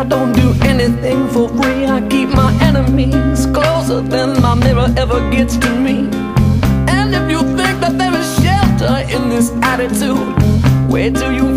I don't do anything for free. I keep my enemies closer than my mirror ever gets to me. And if you think that there is shelter in this attitude, wait till you